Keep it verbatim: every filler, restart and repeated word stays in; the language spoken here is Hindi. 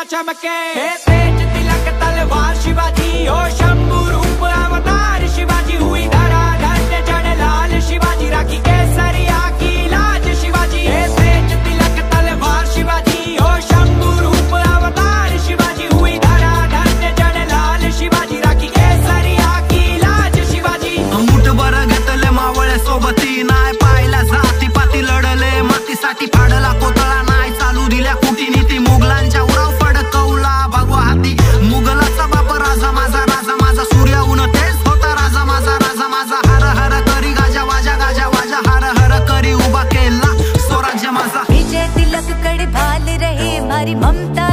चमका चमके। तेज तिलक तलवार शिवाजी हो शंभू रूप अवतार शिवाजी। हुई धरा धन्य जन लाल शिवाजी। राखी केसरिया की लाज शिवाजी। तेज तिलक तलवार शिवाजी हो शंभू रूप अवतार शिवाजी। हुई धरा धन्य जन लाल शिवाजी। राखी केसरिया की लाज शिवाजी। मुठभर घेतले मावळे सोबती नाय पाहिला जाती पाती लढले मातीसाठी फाडला कोतळा नाय चालू दिल्या कुटीनीती मुघलांच्या उराव फडकवला भगवा हाती। मुघलाचा बाप राजा माझा राजा माझा सूर्याहून तेच होता राजा माझा राजा माझा। हर हर करी गाजा वाजा गाजा वाजा हर हर करी उभा केला स्वराज्य माझा। विजय तिलक कडे भाल रहे मारी ममता